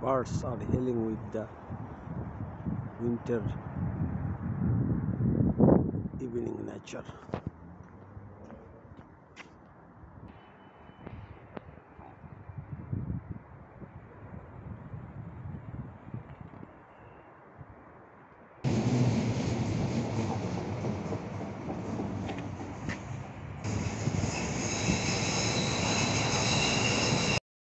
birds are healing with the winter evening nature.